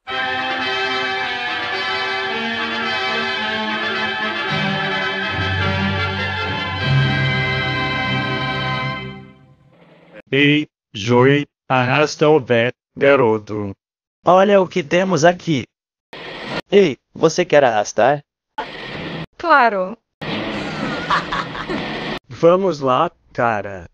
Ei, Joey, arrasta o pé, garoto. Olha o que temos aqui. Ei, você quer arrastar? Claro. Vamos lá, cara.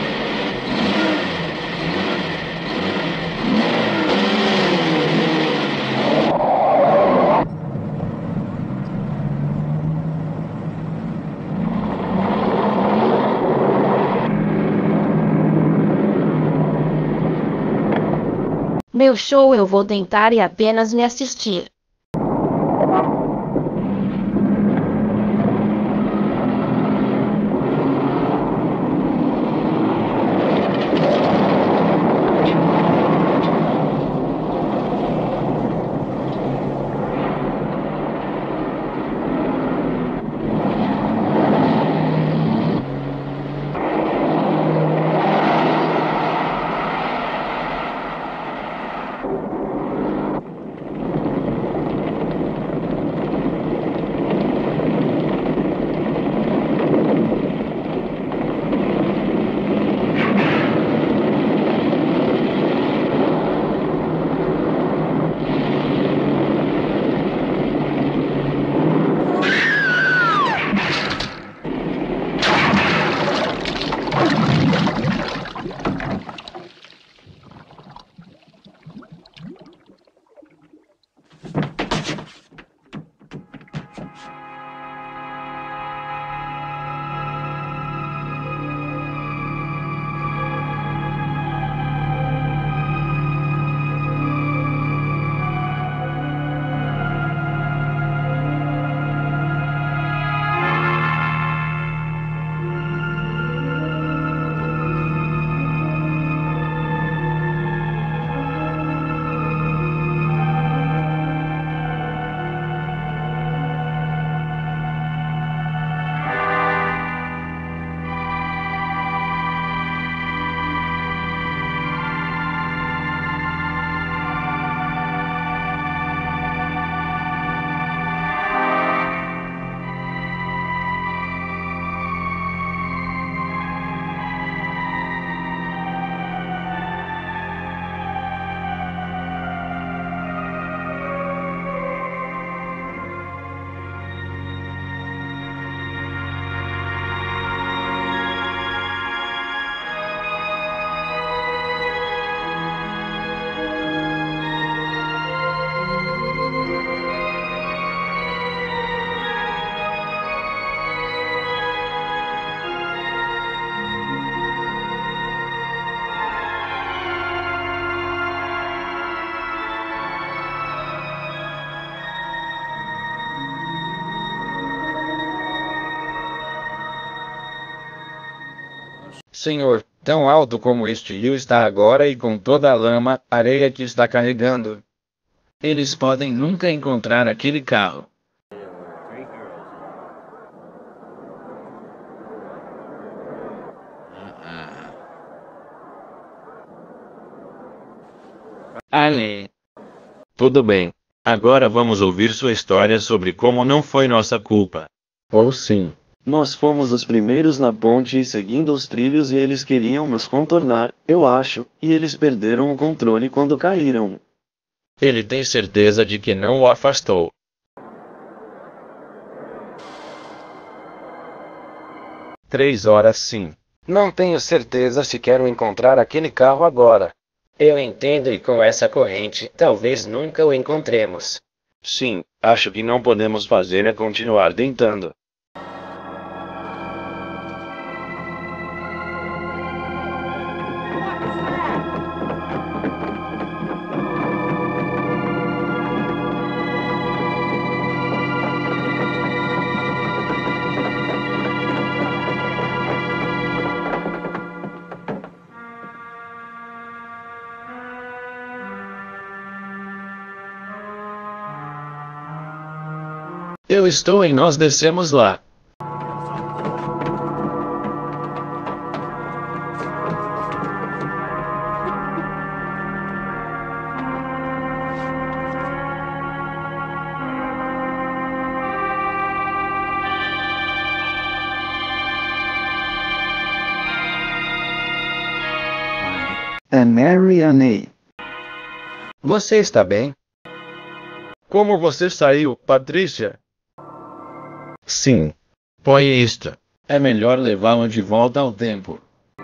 Meu show eu vou tentar e apenas me assistir. Senhor, tão alto como este rio está agora e com toda a lama, areia que está carregando. Eles podem nunca encontrar aquele carro. Ale. Tudo bem. Agora vamos ouvir sua história sobre como não foi nossa culpa. Ou sim. Nós fomos os primeiros na ponte e seguindo os trilhos e eles queriam nos contornar, eu acho, e eles perderam o controle quando caíram. Ele tem certeza de que não o afastou. Três horas sim. Não tenho certeza se quero encontrar aquele carro agora. Eu entendo e com essa corrente, talvez nunca o encontremos. Sim, acho que não podemos fazer é continuar tentando. Eu estou em nós descemos lá. É Mary Annie. Você está bem? Como você saiu, Patrícia? Sim. Foi isto. É melhor levá-la de volta ao tempo.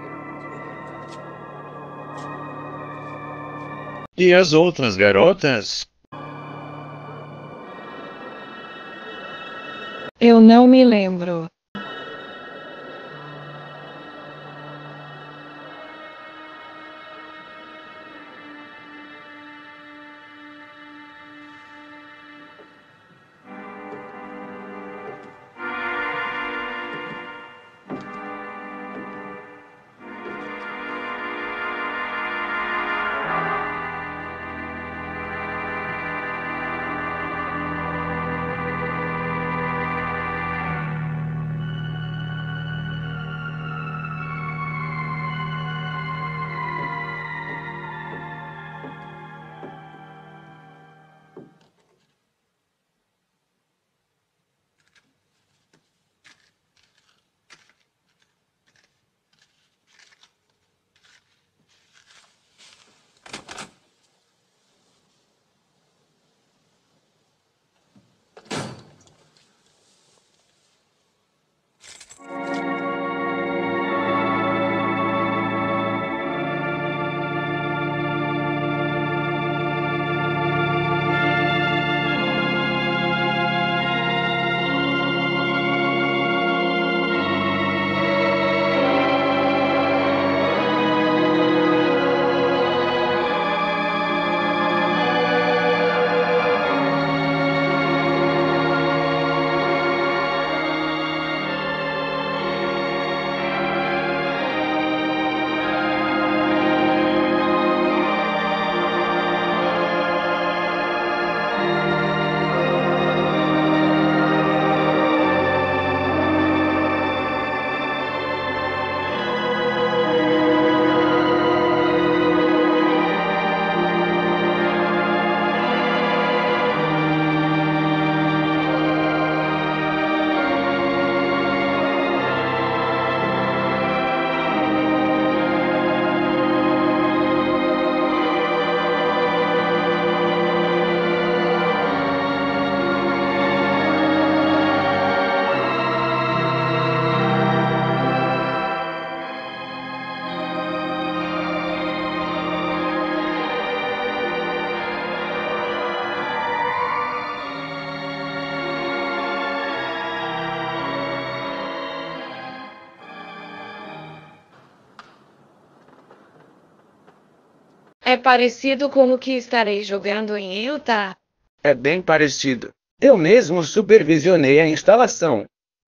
E as outras garotas? Eu não me lembro. É parecido com o que estarei jogando em Utah? É bem parecido. Eu mesmo supervisionei a instalação.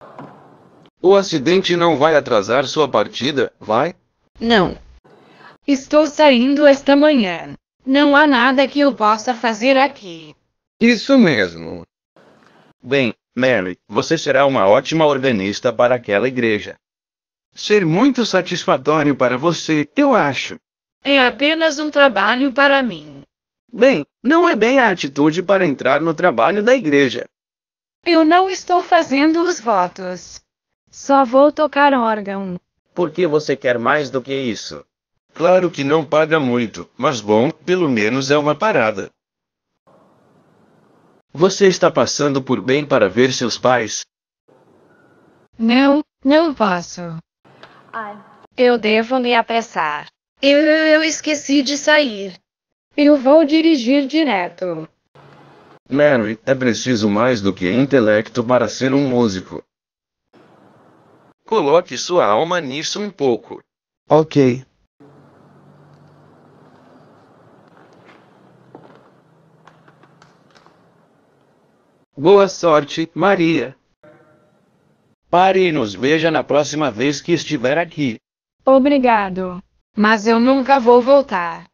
O acidente não vai atrasar sua partida, vai? Não. Estou saindo esta manhã. Não há nada que eu possa fazer aqui. Isso mesmo. Bem, Mary, você será uma ótima organista para aquela igreja. Ser muito satisfatório para você, eu acho. É apenas um trabalho para mim. Bem, não é bem a atitude para entrar no trabalho da igreja. Eu não estou fazendo os votos. Só vou tocar órgão. Por que você quer mais do que isso? Claro que não paga muito, mas bom, pelo menos é uma parada. Você está passando por bem para ver seus pais? Não, não posso. Eu devo me apressar. Eu esqueci de sair. Eu vou dirigir direto. Mary, é preciso mais do que intelecto para ser um músico. Coloque sua alma nisso um pouco. Ok. Boa sorte, Maria. Pare e nos veja na próxima vez que estiver aqui. Obrigado. Mas eu nunca vou voltar.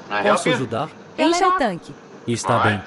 Posso ajudar? Encha o tanque. Está bem.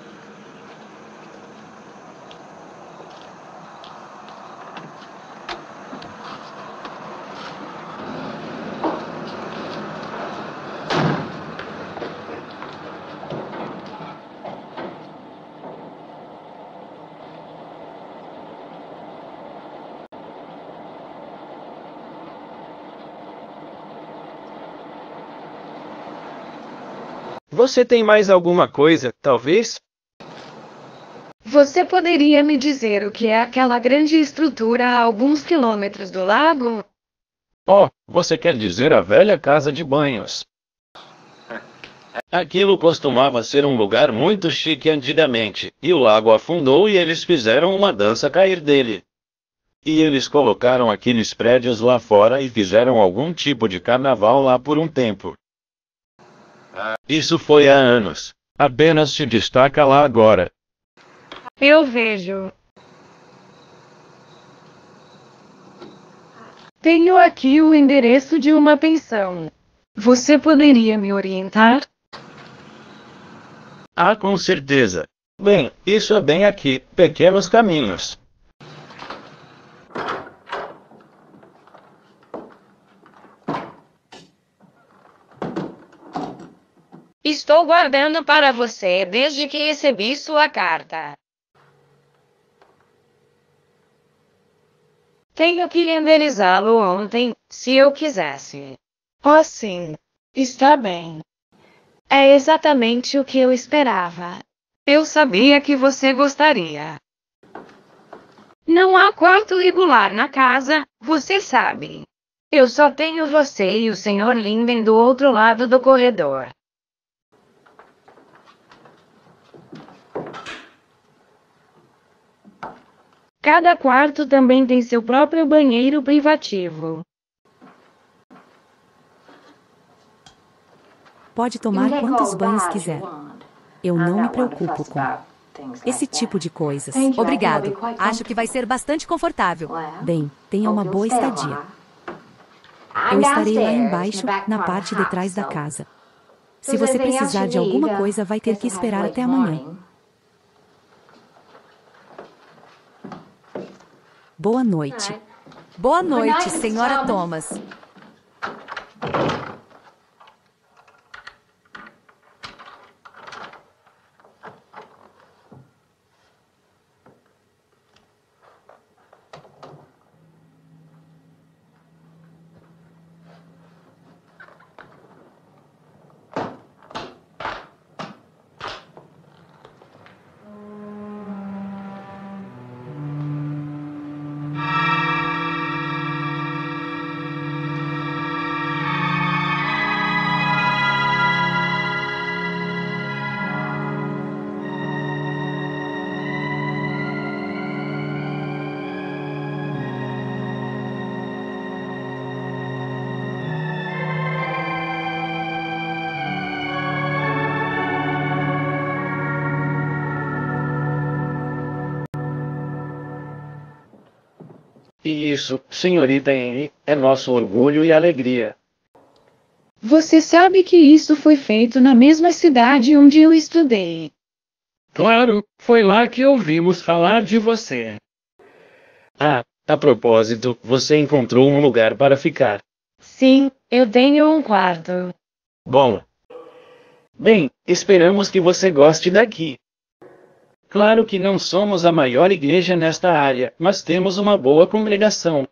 Você tem mais alguma coisa, talvez? Você poderia me dizer o que é aquela grande estrutura a alguns quilômetros do lago? Oh, você quer dizer a velha casa de banhos? Aquilo costumava ser um lugar muito chique antigamente, e o lago afundou e eles fizeram uma dança cair dele. E eles colocaram aqueles prédios lá fora e fizeram algum tipo de carnaval lá por um tempo. Isso foi há anos. Apenas se destaca lá agora. Eu vejo. Tenho aqui o endereço de uma pensão. Você poderia me orientar? Ah, com certeza. Bem, isso é bem aqui, pequenos caminhos. Estou guardando para você desde que recebi sua carta. Tenho que renderizá-lo ontem, se eu quisesse. Oh, sim. Está bem. É exatamente o que eu esperava. Eu sabia que você gostaria. Não há quarto regular na casa, você sabe. Eu só tenho você e o Sr. Linden do outro lado do corredor. Cada quarto também tem seu próprio banheiro privativo. Pode tomar quantos banhos quiser. Eu não me preocupo com esse tipo de coisas. Obrigado. Acho que vai ser bastante confortável. Bem, tenha uma boa estadia. Eu estarei lá embaixo, na parte de trás da casa. Se você precisar de alguma coisa, vai ter que esperar até amanhã. Boa noite. Boa noite, Senhora Thomas. E isso, senhorita Henry, é nosso orgulho e alegria. Você sabe que isso foi feito na mesma cidade onde eu estudei. Claro, foi lá que ouvimos falar de você. Ah, a propósito, você encontrou um lugar para ficar. Sim, eu tenho um quarto. Bom. Bem, esperamos que você goste daqui. Claro que não somos a maior igreja nesta área, mas temos uma boa congregação.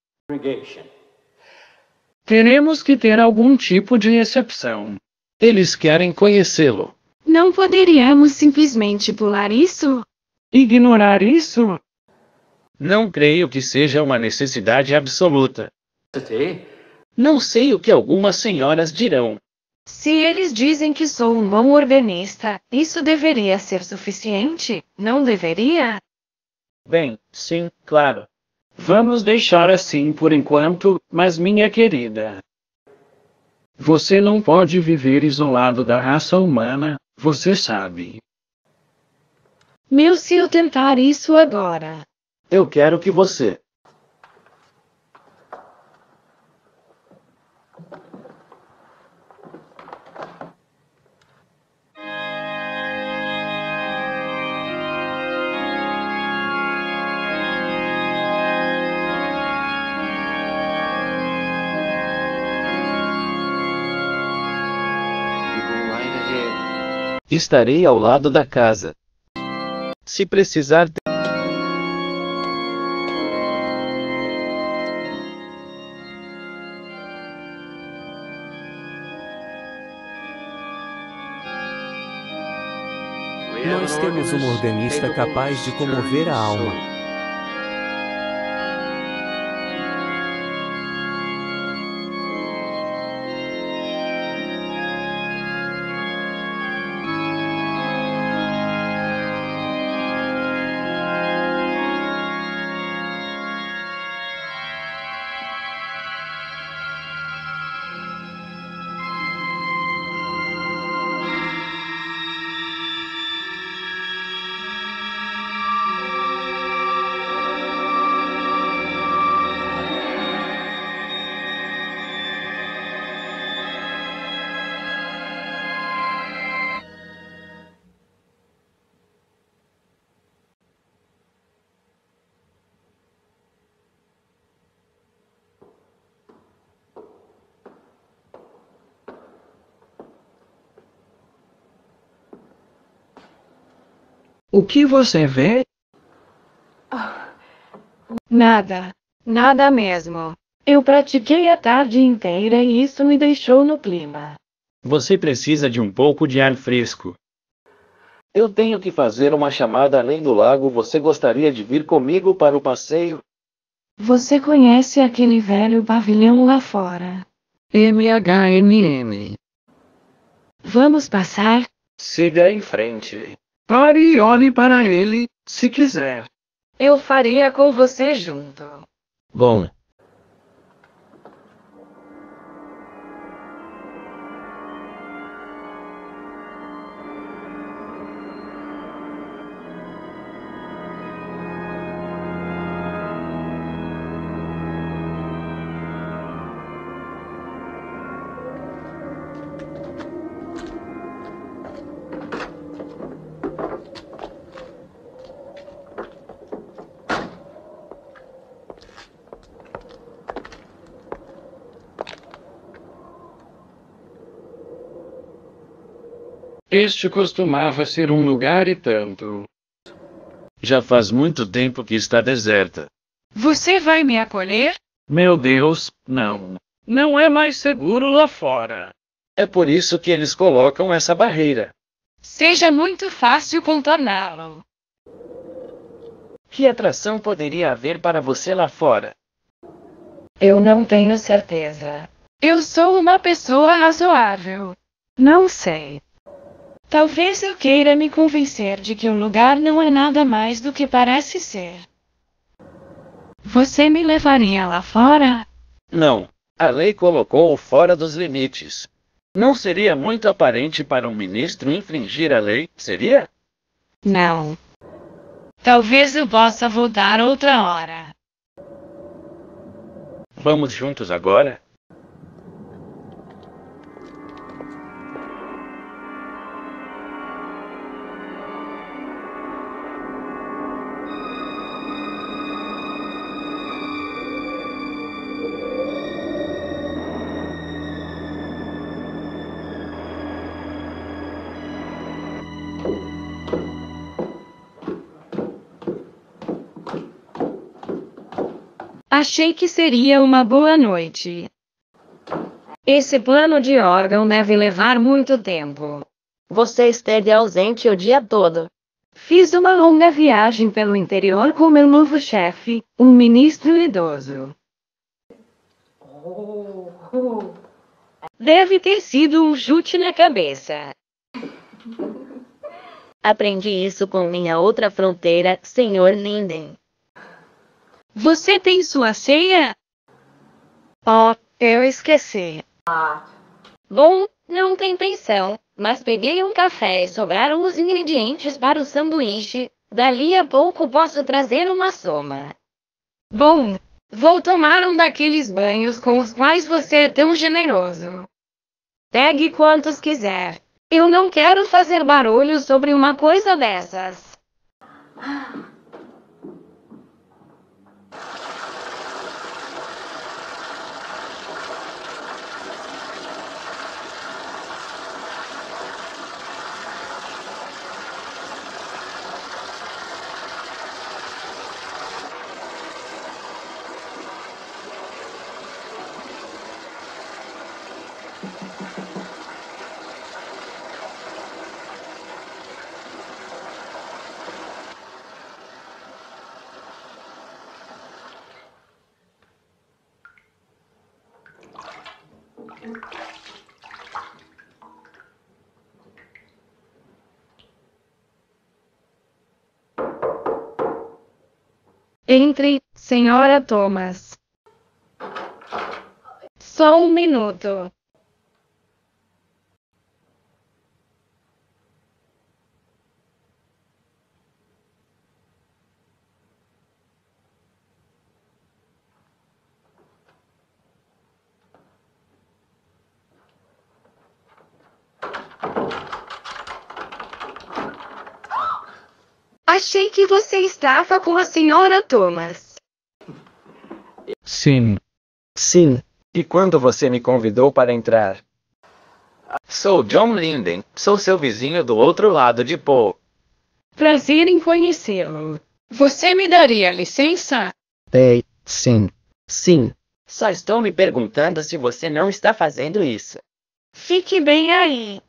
Teremos que ter algum tipo de exceção. Eles querem conhecê-lo. Não poderíamos simplesmente pular isso? Ignorar isso? Não creio que seja uma necessidade absoluta. Não sei o que algumas senhoras dirão. Se eles dizem que sou um bom organista, isso deveria ser suficiente, não deveria? Bem, sim, claro. Vamos deixar assim por enquanto, mas minha querida. Você não pode viver isolado da raça humana, você sabe. Meu, se eu tentar isso agora. Eu quero que você. Estarei ao lado da casa. Se precisar. Nós temos um organista capaz de comover a alma. O que você vê? Nada. Nada mesmo. Eu pratiquei a tarde inteira e isso me deixou no clima. Você precisa de um pouco de ar fresco. Eu tenho que fazer uma chamada além do lago. Você gostaria de vir comigo para o passeio? Você conhece aquele velho pavilhão lá fora? MHMM. Vamos passar? Siga em frente. Pare e olhe para ele, se quiser. Eu faria com você junto. Bom. Este costumava ser um lugar e tanto. Já faz muito tempo que está deserta. Você vai me acolher? Meu Deus, não. Não é mais seguro lá fora. É por isso que eles colocam essa barreira. Seja muito fácil contorná-lo. Que atração poderia haver para você lá fora? Eu não tenho certeza. Eu sou uma pessoa razoável. Não sei. Talvez eu queira me convencer de que o lugar não é nada mais do que parece ser. Você me levaria lá fora? Não. A lei colocou-o fora dos limites. Não seria muito aparente para um ministro infringir a lei, seria? Não. Talvez eu possa voltar outra hora. Vamos juntos agora? Achei que seria uma boa noite. Esse plano de órgão deve levar muito tempo. Você esteve ausente o dia todo. Fiz uma longa viagem pelo interior com meu novo chefe, um ministro idoso. Deve ter sido um chute na cabeça. Aprendi isso com minha outra fronteira, Sr. Linden. Você tem sua ceia? Oh, eu esqueci. Bom, não tem pensão, mas peguei um café e sobraram os ingredientes para o sanduíche. Dali a pouco posso trazer uma soma. Bom, vou tomar um daqueles banhos com os quais você é tão generoso. Pegue quantos quiser. Eu não quero fazer barulho sobre uma coisa dessas. Entre, senhora Thomas. Só um minuto. Achei que você estava com a senhora Thomas. Sim. Sim. E quando você me convidou para entrar? Sou John Linden, sou seu vizinho do outro lado de Paul. Prazer em conhecê-lo. Você me daria licença? Sim. Sim. Só estou me perguntando se você não está fazendo isso. Fique bem aí.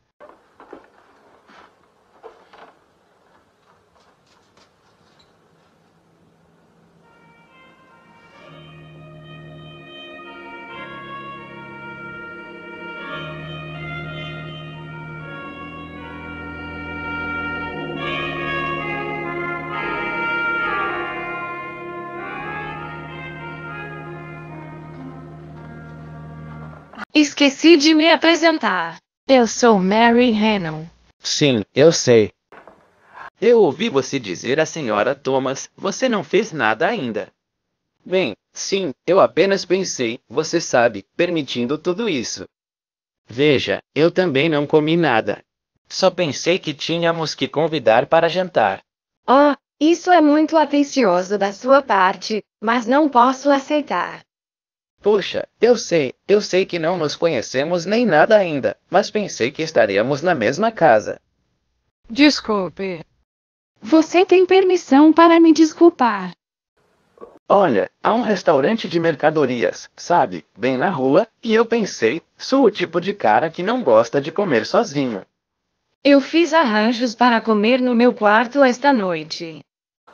Esqueci de me apresentar. Eu sou Mary Hannon. Sim, eu sei. Eu ouvi você dizer à senhora Thomas, você não fez nada ainda. Bem, sim, eu apenas pensei, você sabe, permitindo tudo isso. Veja, eu também não comi nada. Só pensei que tínhamos que convidar para jantar. Oh, isso é muito atencioso da sua parte, mas não posso aceitar. Puxa, eu sei que não nos conhecemos nem nada ainda, mas pensei que estaríamos na mesma casa. Desculpe. Você tem permissão para me desculpar. Olha, há um restaurante de mercadorias, sabe, bem na rua, e eu pensei, sou o tipo de cara que não gosta de comer sozinho. Eu fiz arranjos para comer no meu quarto esta noite.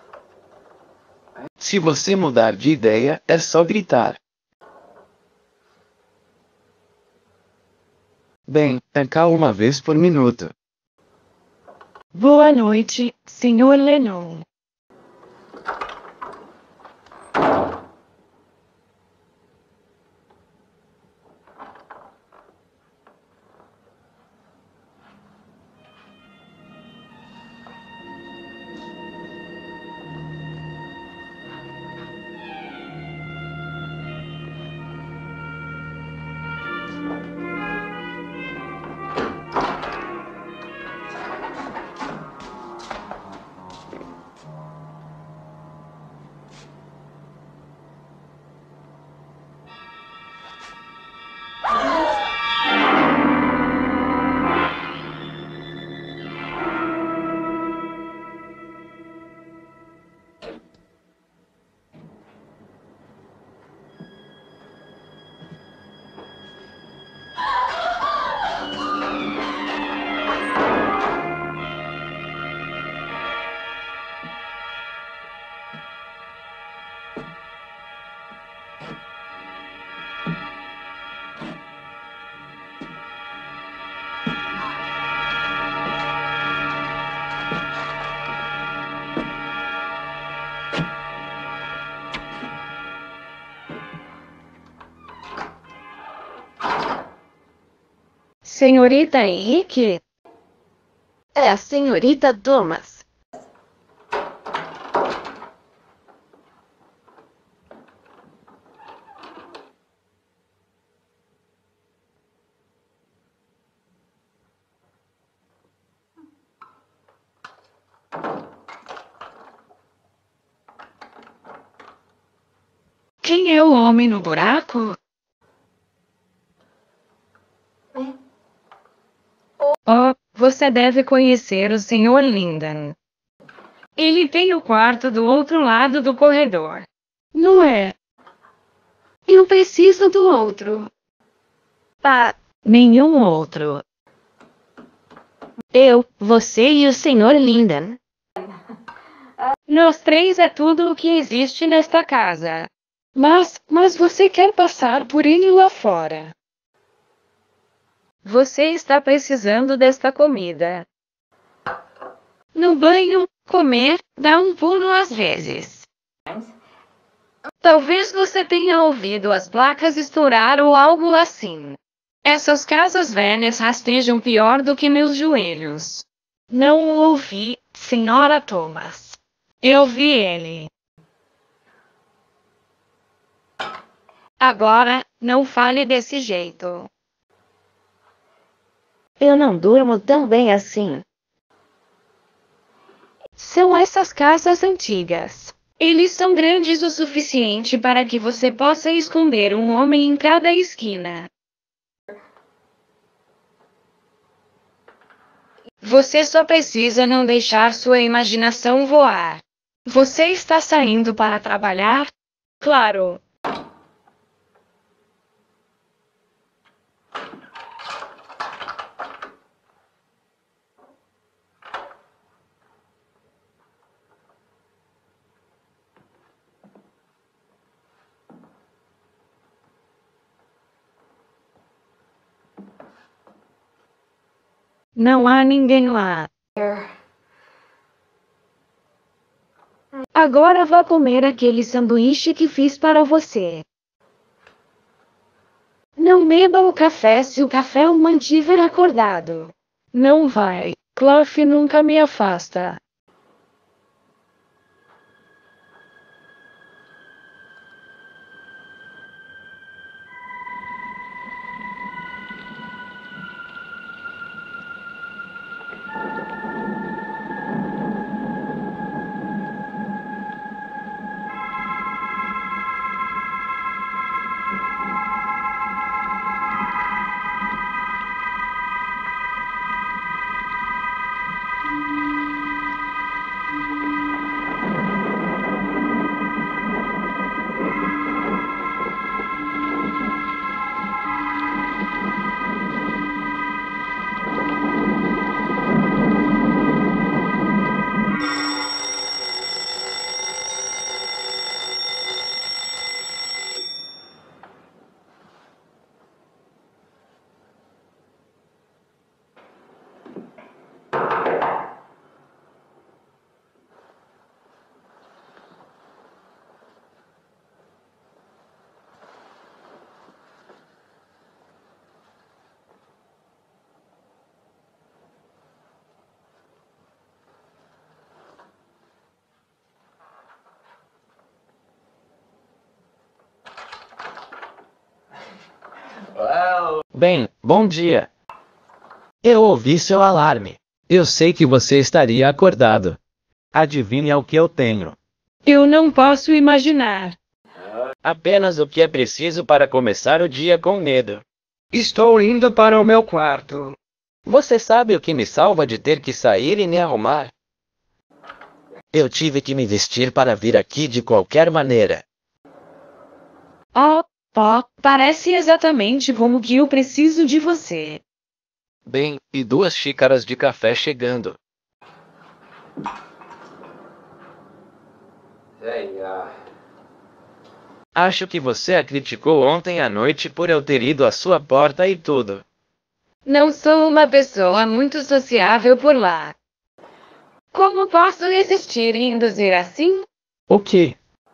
Se você mudar de ideia, é só gritar. Bem, é cá uma vez por minuto. Boa noite, Sr. Lennon. Senhorita Henrique? É a senhorita Thomas. Quem é o homem no buraco? Oh, você deve conhecer o Sr. Linden. Ele tem o quarto do outro lado do corredor. Não é? Eu preciso do outro. Nenhum outro. Eu, você e o Sr. Linden. Nós três é tudo o que existe nesta casa. Mas você quer passar por ele lá fora. Você está precisando desta comida. No banho, comer, dá um pulo às vezes. Talvez você tenha ouvido as placas estourar ou algo assim. Essas casas velhas rastejam pior do que meus joelhos. Não o ouvi, Sra. Thomas. Eu vi ele. Agora, não fale desse jeito. Eu não durmo tão bem assim. São essas casas antigas. Eles são grandes o suficiente para que você possa esconder um homem em cada esquina. Você só precisa não deixar sua imaginação voar. Você está saindo para trabalhar? Claro. Não há ninguém lá. Agora vá comer aquele sanduíche que fiz para você. Não beba o café se o café o mantiver acordado. Não vai. Clough nunca me afasta. Bem, bom dia. Eu ouvi seu alarme. Eu sei que você estaria acordado. Adivinha o que eu tenho? Eu não posso imaginar. Apenas o que é preciso para começar o dia com medo. Estou indo para o meu quarto. Você sabe o que me salva de ter que sair e me arrumar? Eu tive que me vestir para vir aqui de qualquer maneira. Oh, parece exatamente como que eu preciso de você. Bem, e 2 xícaras de café chegando. Acho que você a criticou ontem à noite por eu ter ido à sua porta e tudo. Não sou uma pessoa muito sociável por lá. Como posso resistir e induzir assim? O quê?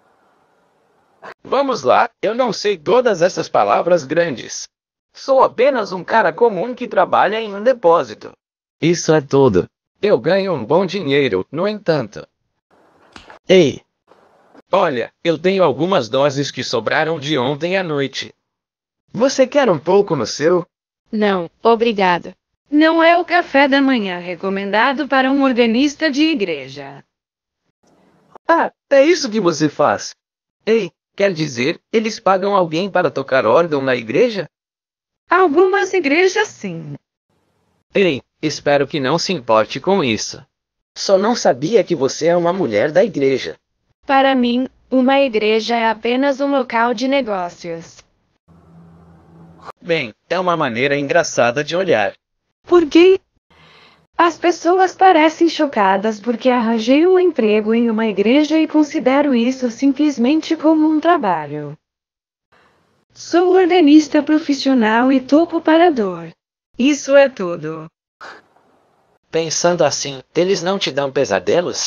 Vamos lá, eu não sei todas essas palavras grandes. Sou apenas um cara comum que trabalha em um depósito. Isso é tudo. Eu ganho um bom dinheiro, no entanto. Ei! Olha, eu tenho algumas doses que sobraram de ontem à noite. Você quer um pouco no seu? Não, obrigado. Não é o café da manhã recomendado para um organista de igreja. Ah, é isso que você faz. Ei, quer dizer, eles pagam alguém para tocar órgão na igreja? Algumas igrejas sim. Ei, espero que não se importe com isso. Só não sabia que você é uma mulher da igreja. Para mim, uma igreja é apenas um local de negócios. Bem, é uma maneira engraçada de olhar. Por quê? As pessoas parecem chocadas porque arranjei um emprego em uma igreja e considero isso simplesmente como um trabalho. Sou organista profissional e topo parador. Isso é tudo. Pensando assim, eles não te dão pesadelos?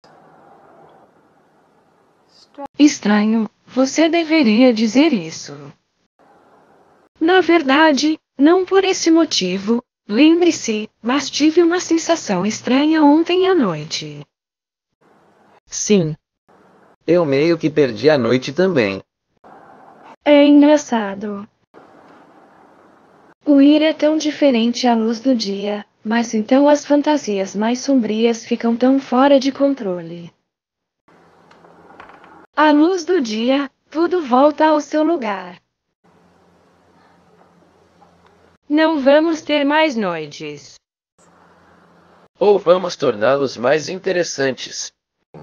Estranho, você deveria dizer isso. Na verdade, não por esse motivo, lembre-se, mas tive uma sensação estranha ontem à noite. Sim. Eu meio que perdi a noite também. É engraçado. O ir é tão diferente à luz do dia, mas então as fantasias mais sombrias ficam tão fora de controle. À luz do dia, tudo volta ao seu lugar. Não vamos ter mais noites. Ou vamos torná-los mais interessantes.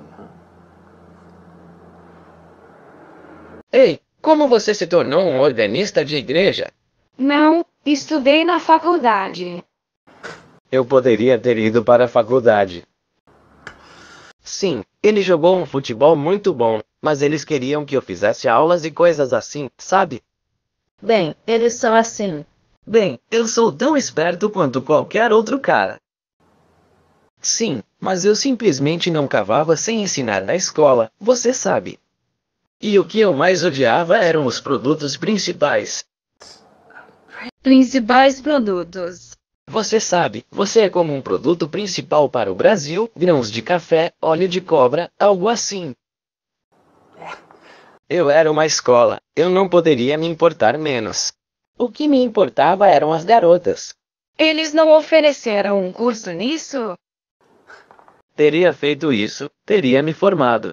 Ei, como você se tornou um organista de igreja? Não, estudei na faculdade. Eu poderia ter ido para a faculdade. Sim, ele jogou um futebol muito bom, mas eles queriam que eu fizesse aulas e coisas assim, sabe? Bem, eles são assim. Bem, eu sou tão esperto quanto qualquer outro cara. Sim, mas eu simplesmente não cavava sem ensinar na escola, você sabe. E o que eu mais odiava eram os produtos principais. Principais produtos. Você sabe, você é como um produto principal para o Brasil, grãos de café, óleo de cobra, algo assim. Eu era uma escola, eu não poderia me importar menos. O que me importava eram as garotas. Eles não ofereceram um curso nisso? Teria feito isso, teria me formado.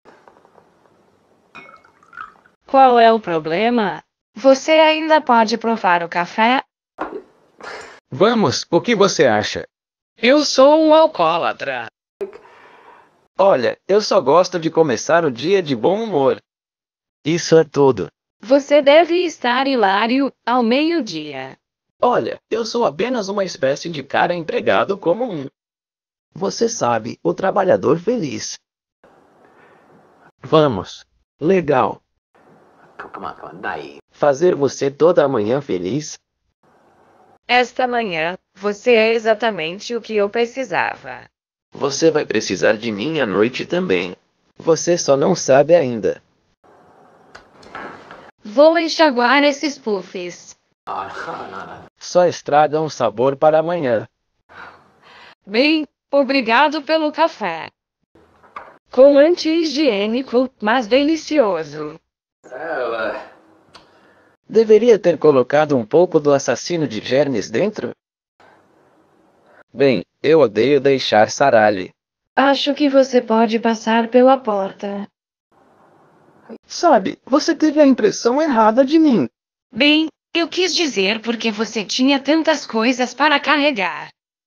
Qual é o problema? Você ainda pode provar o café? Vamos, o que você acha? Eu sou um alcoólatra. Olha, eu só gosto de começar o dia de bom humor. Isso é tudo. Você deve estar hilário ao meio-dia. Olha, eu sou apenas uma espécie de cara empregado comum. Você sabe, o trabalhador feliz. Vamos. Legal. Fazer você toda a manhã feliz? Esta manhã, você é exatamente o que eu precisava. Você vai precisar de mim à noite também. Você só não sabe ainda. Vou enxaguar esses puffs. Só estraga um sabor para amanhã. Bem, obrigado pelo café. Com anti-higiênico, mas delicioso. Deveria ter colocado um pouco do assassino de germes dentro? Bem, eu odeio deixar saralhe. Acho que você pode passar pela porta. Sabe, você teve a impressão errada de mim. Bem, eu quis dizer porque você tinha tantas coisas para carregar.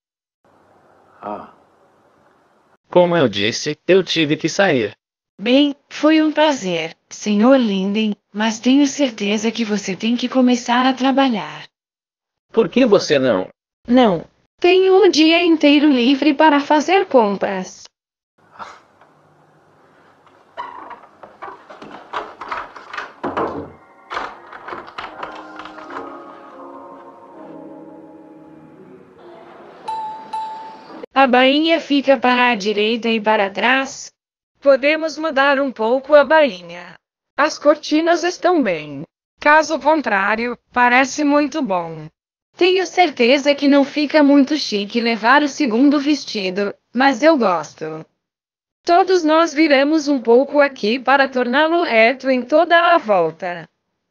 Como eu disse, eu tive que sair. Bem, foi um prazer, Sr. Linden, mas tenho certeza que você tem que começar a trabalhar. Por que você não? Não, tenho um dia inteiro livre para fazer compras. A bainha fica para a direita e para trás. Podemos mudar um pouco a bainha. As cortinas estão bem. Caso contrário, parece muito bom. Tenho certeza que não fica muito chique levar o segundo vestido, mas eu gosto. Todos nós viramos um pouco aqui para torná-lo reto em toda a volta.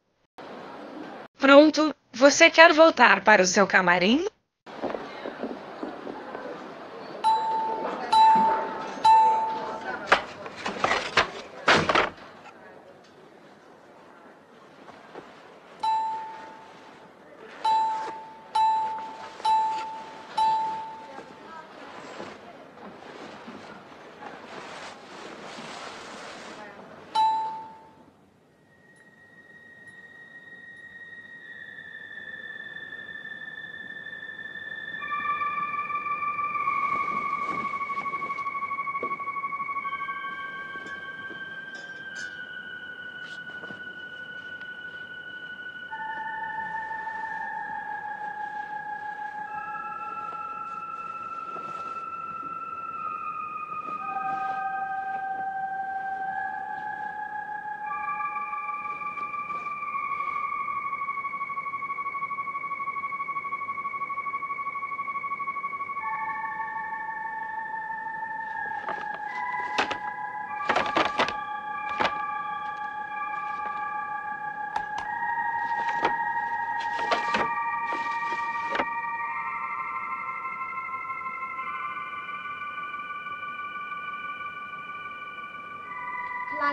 Pronto, você quer voltar para o seu camarim?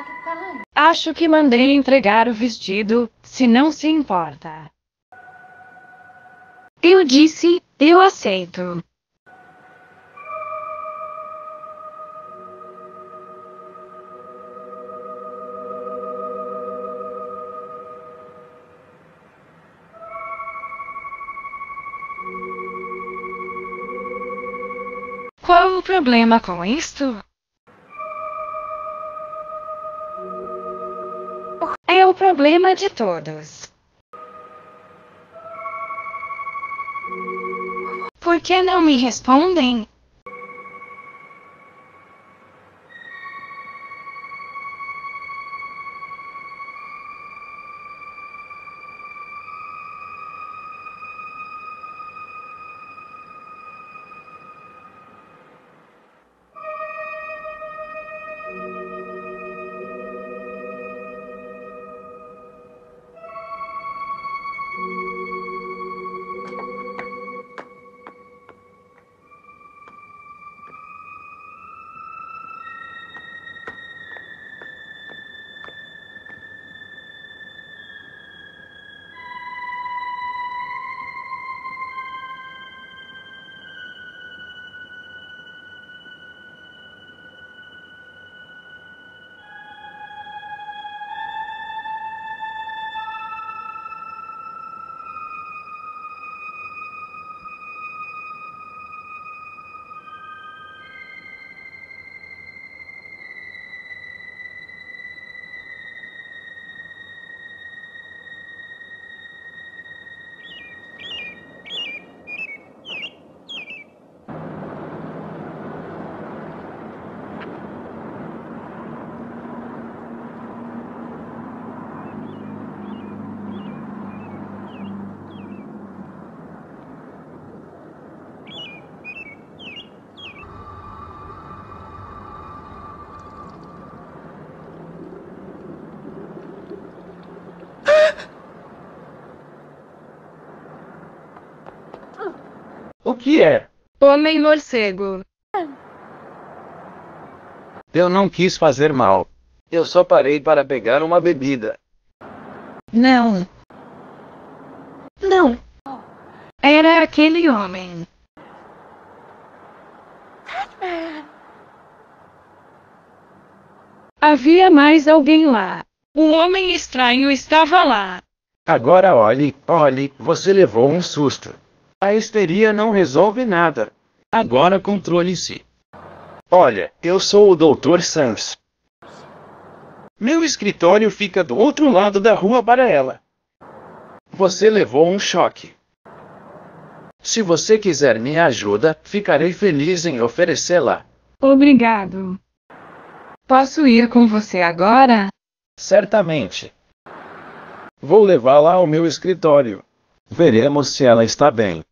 Acho que mandei entregar o vestido, se não se importa. Eu disse, eu aceito. Qual o problema com isto? É o problema de todos. Por que não me respondem? O que é? Homem morcego. Eu não quis fazer mal. Eu só parei para pegar uma bebida. Não. Não. Era aquele homem. Havia mais alguém lá. Um homem estranho estava lá. Agora olhe, você levou um susto. A histeria não resolve nada. Agora controle-se. Olha, eu sou o Dr. Sans. Meu escritório fica do outro lado da rua para ela. Você levou um choque. Se você quiser minha ajuda, ficarei feliz em oferecê-la. Obrigado. Posso ir com você agora? Certamente. Vou levá-la ao meu escritório. Veremos se ela está bem.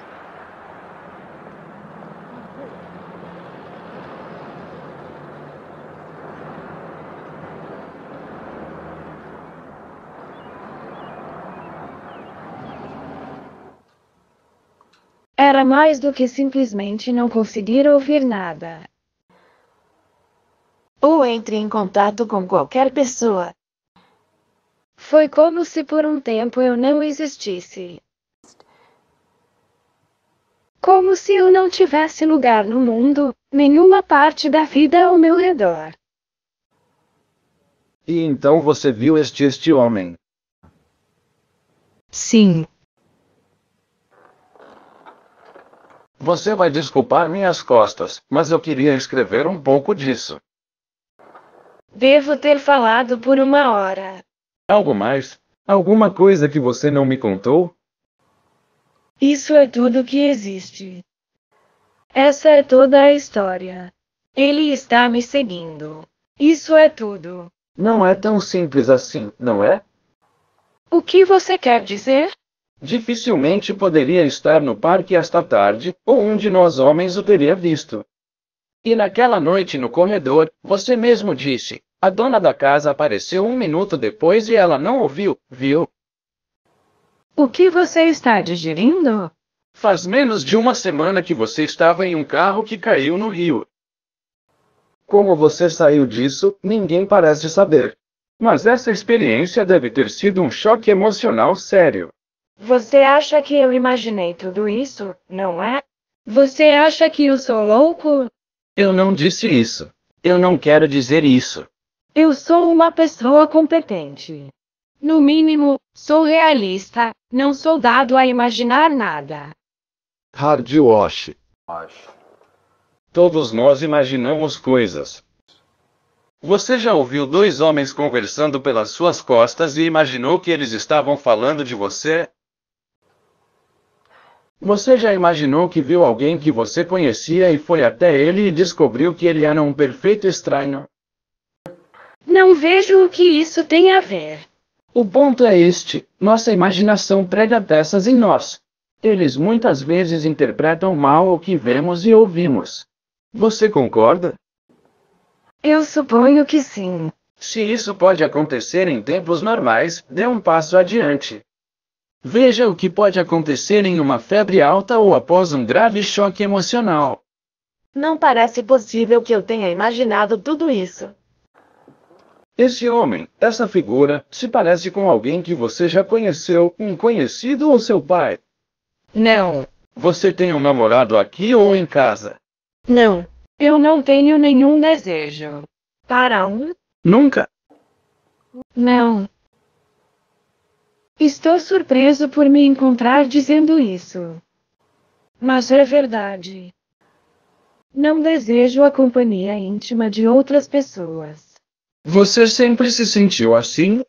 Era mais do que simplesmente não conseguir ouvir nada. Ou entre em contato com qualquer pessoa. Foi como se por um tempo eu não existisse. Como se eu não tivesse lugar no mundo, nenhuma parte da vida ao meu redor. E então você viu este homem? Sim. Você vai desculpar minhas costas, mas eu queria escrever um pouco disso. Devo ter falado por 1 hora. Algo mais? Alguma coisa que você não me contou? Isso é tudo que existe. Essa é toda a história. Ele está me seguindo. Isso é tudo. Não é tão simples assim, não é? O que você quer dizer? Dificilmente poderia estar no parque esta tarde, ou um de nós homens o teria visto. E naquela noite no corredor, você mesmo disse, a dona da casa apareceu 1 minuto depois e ela não ouviu, viu? O que você está digerindo? Faz menos de 1 semana que você estava em um carro que caiu no rio. Como você saiu disso, ninguém parece saber. Mas essa experiência deve ter sido um choque emocional sério. Você acha que eu imaginei tudo isso, não é? Você acha que eu sou louco? Eu não disse isso. Eu não quero dizer isso. Eu sou uma pessoa competente. No mínimo, sou realista, não sou dado a imaginar nada. Hardwash. Todos nós imaginamos coisas. Você já ouviu dois homens conversando pelas suas costas e imaginou que eles estavam falando de você? Você já imaginou que viu alguém que você conhecia e foi até ele e descobriu que ele era um perfeito estranho? Não vejo o que isso tem a ver. O ponto é este: nossa imaginação prega peças em nós. Eles muitas vezes interpretam mal o que vemos e ouvimos. Você concorda? Eu suponho que sim. Se isso pode acontecer em tempos normais, dê um passo adiante. Veja o que pode acontecer em uma febre alta ou após um grave choque emocional. Não parece possível que eu tenha imaginado tudo isso. Esse homem, essa figura, se parece com alguém que você já conheceu, um conhecido ou seu pai. Não. Você tem um namorado aqui ou em casa? Não. Eu não tenho nenhum desejo. Para um? Nunca. Não. Estou surpreso por me encontrar dizendo isso. Mas é verdade. Não desejo a companhia íntima de outras pessoas. Você sempre se sentiu assim?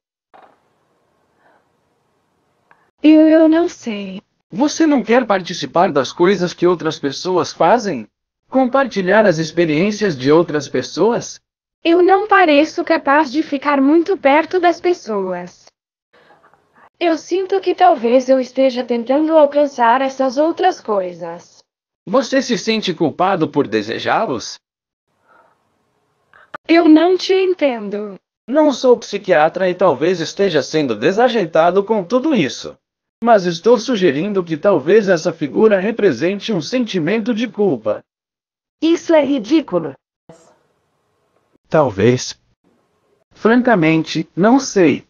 Eu não sei. Você não quer participar das coisas que outras pessoas fazem? Compartilhar as experiências de outras pessoas? Eu não pareço capaz de ficar muito perto das pessoas. Eu sinto que talvez eu esteja tentando alcançar essas outras coisas. Você se sente culpado por desejá-los? Eu não te entendo. Não sou psiquiatra e talvez esteja sendo desajeitado com tudo isso. Mas estou sugerindo que talvez essa figura represente um sentimento de culpa. Isso é ridículo. Talvez. Francamente, não sei.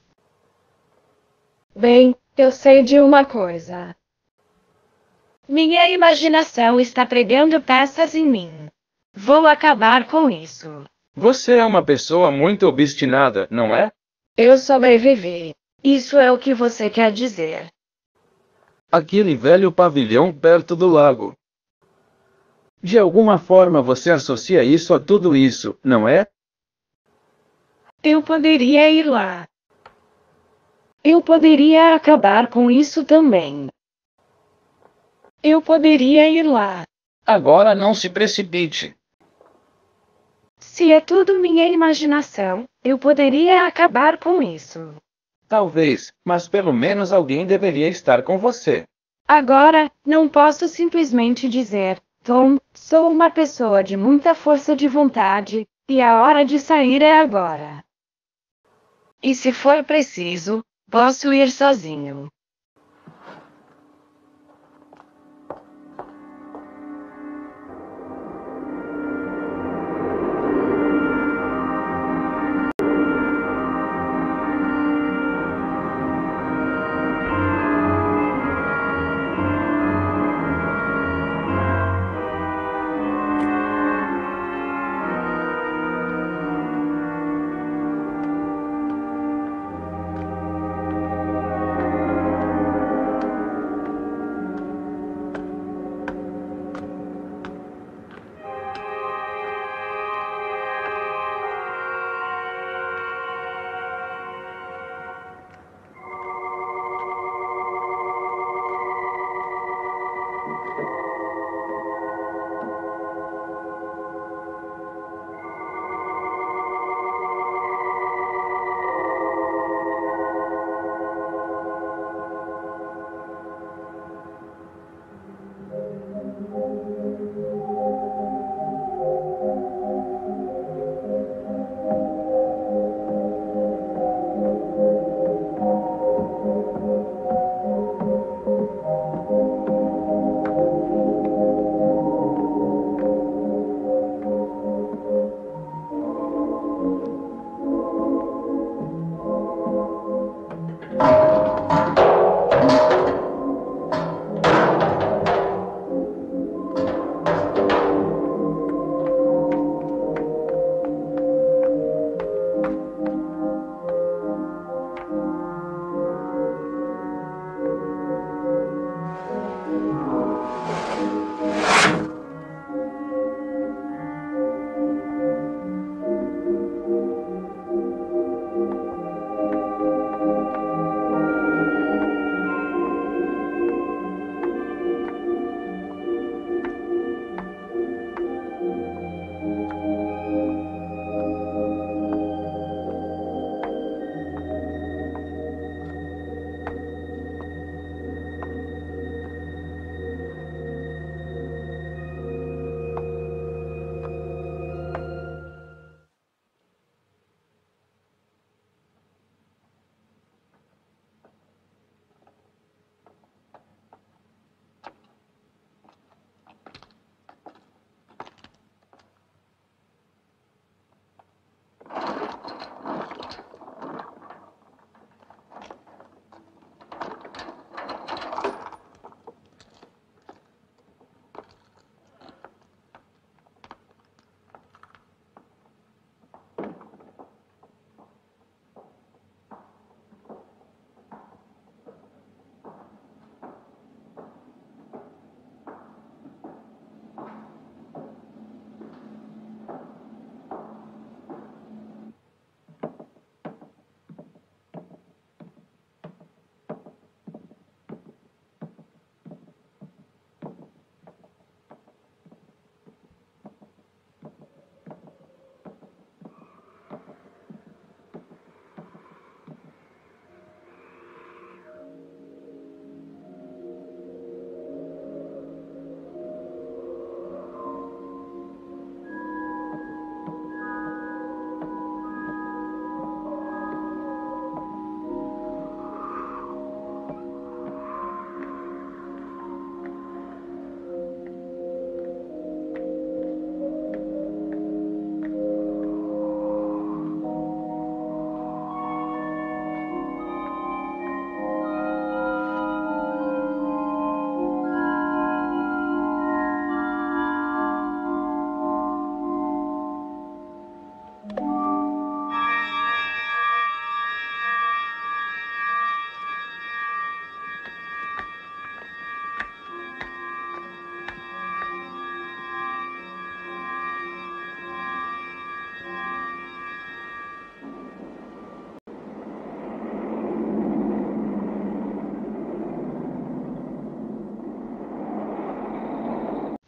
Bem, eu sei de uma coisa. Minha imaginação está pregando peças em mim. Vou acabar com isso. Você é uma pessoa muito obstinada, não é? Eu sobrevivi. Isso é o que você quer dizer. Aquele velho pavilhão perto do lago. De alguma forma você associa isso a tudo isso, não é? Eu poderia ir lá. Eu poderia acabar com isso também. Eu poderia ir lá. Agora não se precipite. Se é tudo minha imaginação, eu poderia acabar com isso. Talvez, mas pelo menos alguém deveria estar com você. Agora, não posso simplesmente dizer, Tom, sou uma pessoa de muita força de vontade, e a hora de sair é agora. E se for preciso, posso ir sozinho.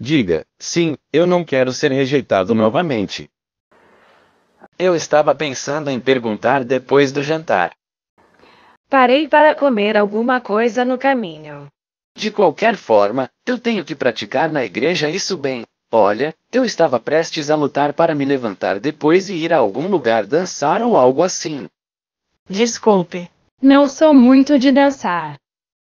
Diga, sim, eu não quero ser rejeitado novamente. Eu estava pensando em perguntar depois do jantar. Parei para comer alguma coisa no caminho. De qualquer forma, eu tenho que praticar na igreja isso bem. Olha, eu estava prestes a lutar para me levantar depois e ir a algum lugar dançar ou algo assim. Desculpe, não sou muito de dançar.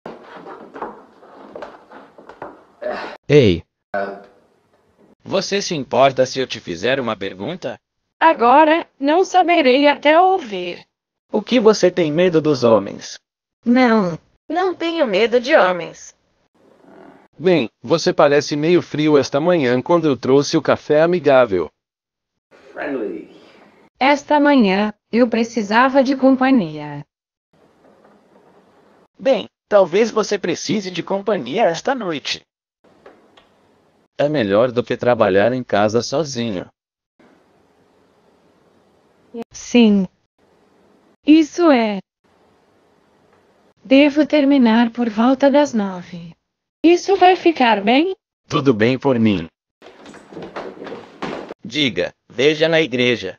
Ei! Você se importa se eu te fizer uma pergunta? Agora, não saberei até ouvir. O que você tem medo dos homens? Não tenho medo de homens. Bem, você parece meio frio esta manhã quando eu trouxe o café amigável. Esta manhã, eu precisava de companhia. Bem, talvez você precise de companhia esta noite. É melhor do que trabalhar em casa sozinho. Sim. Isso é. Devo terminar por volta das 9. Isso vai ficar bem? Tudo bem por mim. Diga, veja na igreja.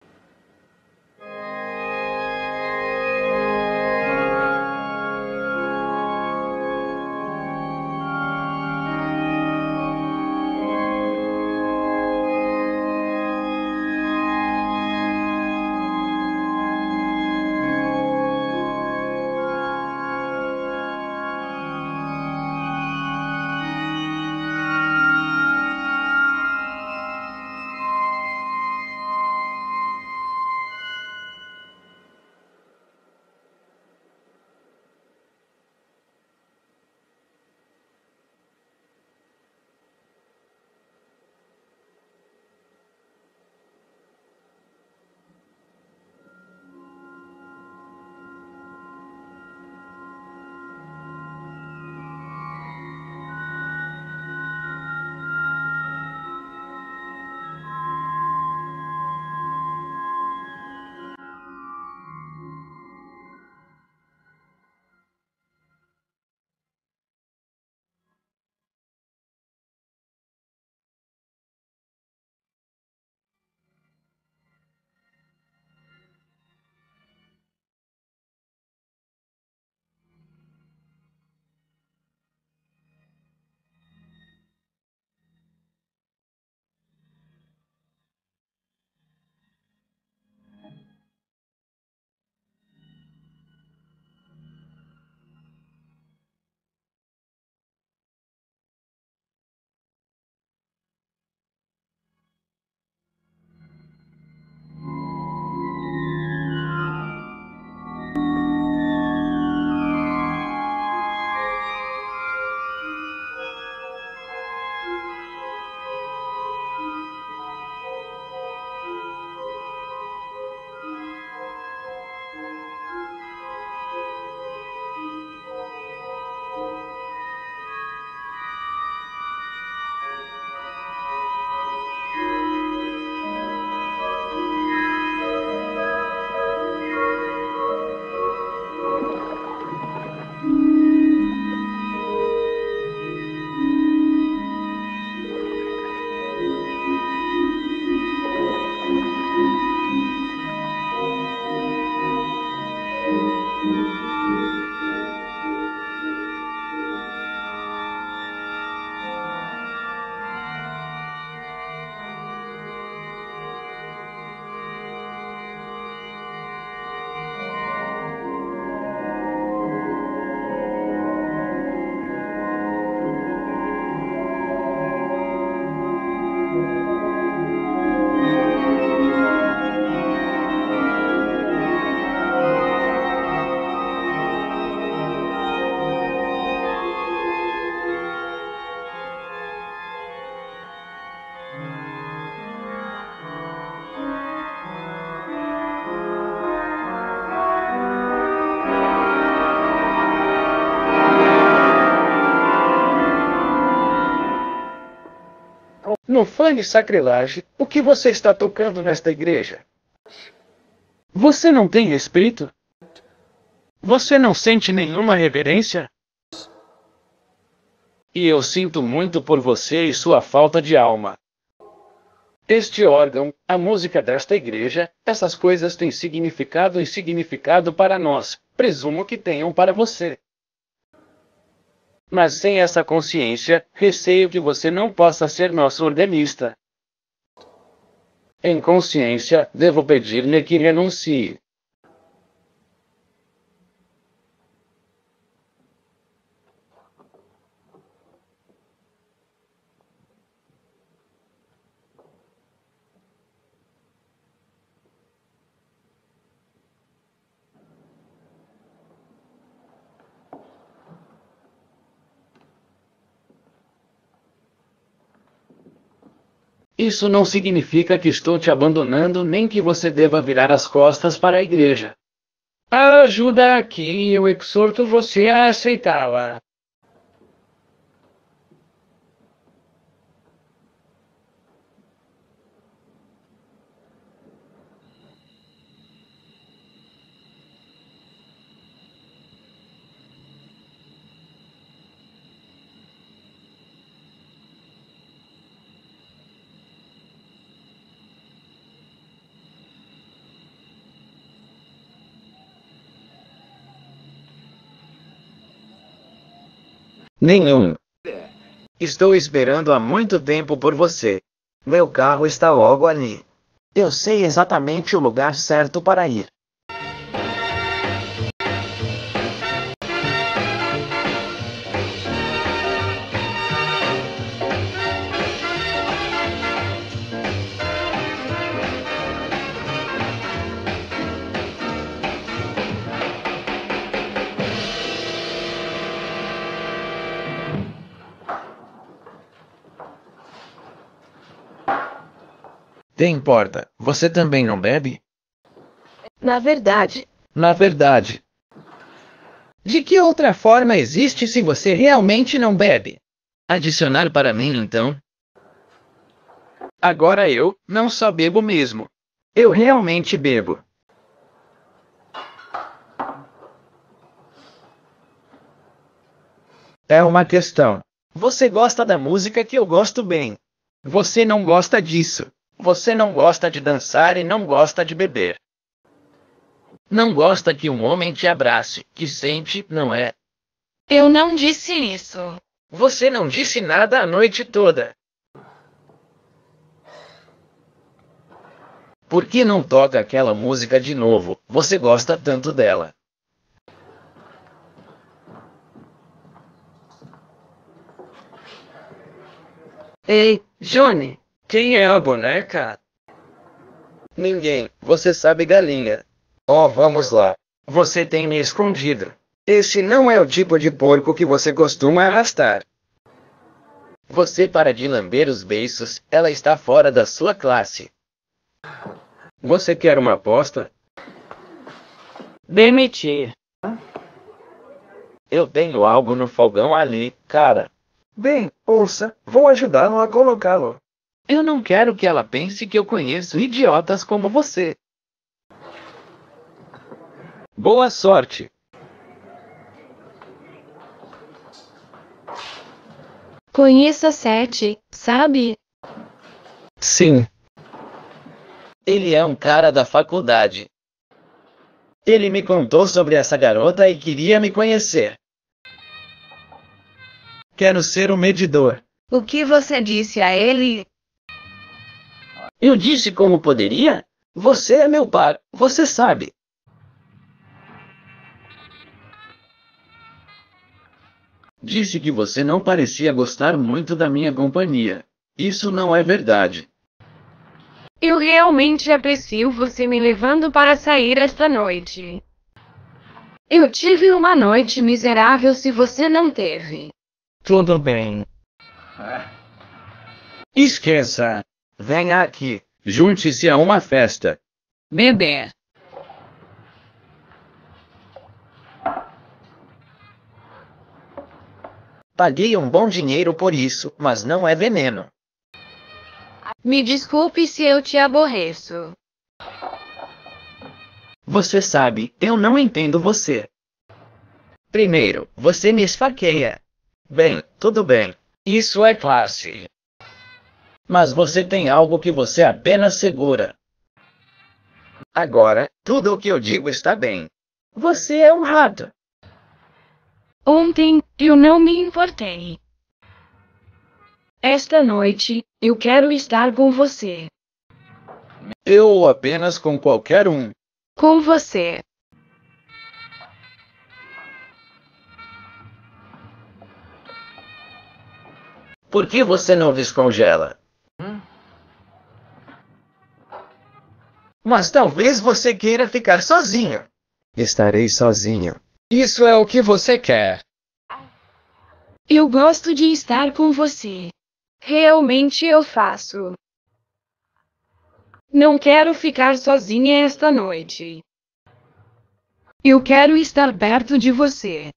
No fone sacrilégio, o que você está tocando nesta igreja? Você não tem respeito? Você não sente nenhuma reverência? E eu sinto muito por você e sua falta de alma. Este órgão, a música desta igreja, essas coisas têm significado e significado para nós, presumo que tenham para você. Mas sem essa consciência, receio que você não possa ser nosso organista. Em consciência, devo pedir-lhe que renuncie. Isso não significa que estou te abandonando nem que você deva virar as costas para a igreja. A ajuda aqui e eu exorto você a aceitá-la. Nenhum. Estou esperando há muito tempo por você. Meu carro está logo ali. Eu sei exatamente o lugar certo para ir. Tem importa, você também não bebe? Na verdade. Na verdade. De que outra forma existe se você realmente não bebe? Adicionar para mim então? Agora eu não só bebo mesmo. Eu realmente bebo. É uma questão. Você gosta da música que eu gosto bem. Você não gosta disso. Você não gosta de dançar e não gosta de beber. Não gosta que um homem te abrace, que sente, não é? Eu não disse isso. Você não disse nada a noite toda. Por que não toca aquela música de novo? Você gosta tanto dela. Ei, Johnny. Quem é a boneca? Ninguém. Você sabe galinha. Oh, vamos lá. Você tem me escondido. Esse não é o tipo de porco que você costuma arrastar. Você para de lamber os beiços, ela está fora da sua classe. Você quer uma aposta? Demitir. Eu tenho algo no fogão ali, cara. Bem, ouça, vou ajudá-lo a colocá-lo. Eu não quero que ela pense que eu conheço idiotas como você. Boa sorte. Conheça Sete, sabe? Sim. Ele é um cara da faculdade. Ele me contou sobre essa garota e queria me conhecer. Quero ser o medidor. O que você disse a ele? Eu disse como poderia? Você é meu par, você sabe. Disse que você não parecia gostar muito da minha companhia. Isso não é verdade. Eu realmente aprecio você me levando para sair esta noite. Eu tive uma noite miserável se você não teve. Tudo bem. Esqueça. Venha aqui. Junte-se a uma festa. Bebê. Paguei um bom dinheiro por isso, mas não é veneno. Me desculpe se eu te aborreço. Você sabe, eu não entendo você. Primeiro, você me esfaqueia. Bem, tudo bem. Isso é classe. Mas você tem algo que você apenas segura. Agora, tudo o que eu digo está bem. Você é um rato. Ontem, eu não me importei. Esta noite, eu quero estar com você. Eu ou apenas com qualquer um. Com você. Por que você não descongela? Mas talvez você queira ficar sozinho. Estarei sozinho. Isso é o que você quer. Eu gosto de estar com você. Realmente eu faço. Não quero ficar sozinha esta noite. Eu quero estar perto de você.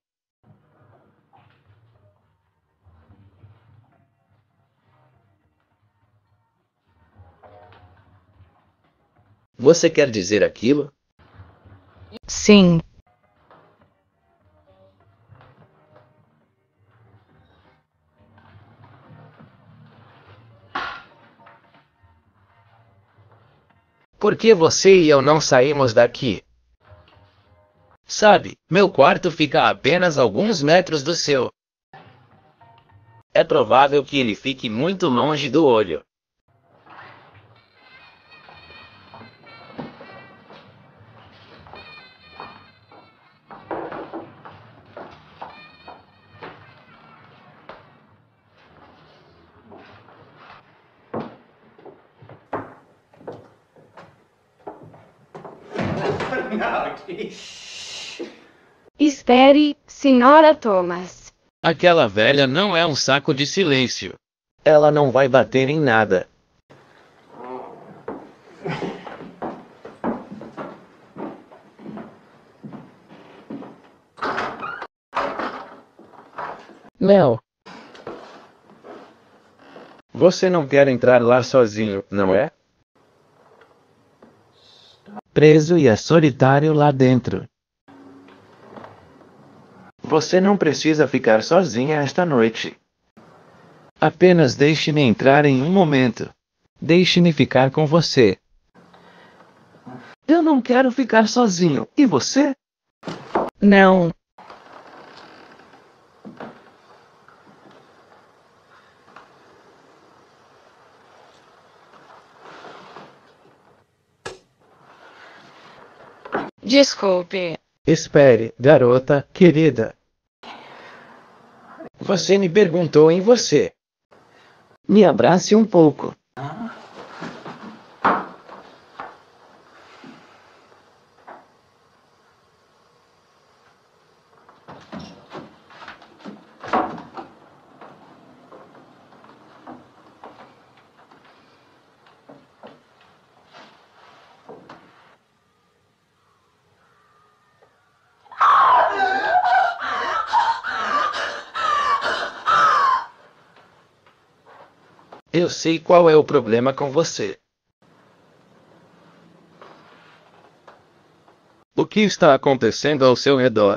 Você quer dizer aquilo? Sim. Por que você e eu não saímos daqui? Sabe, meu quarto fica a apenas alguns metros do seu. É provável que ele fique muito longe do olho. Espere, Senhora Thomas. Aquela velha não é um saco de silêncio. Ela não vai bater em nada. Mel, Você não quer entrar lá sozinho, não é? Preso e é solitário lá dentro. Você não precisa ficar sozinha esta noite. Apenas deixe-me entrar em um momento. Deixe-me ficar com você. Eu não quero ficar sozinho. E você? Não. Desculpe. Espere, garota, querida. Você me perguntou em você. Me abrace um pouco. Eu sei qual é o problema com você. O que está acontecendo ao seu redor?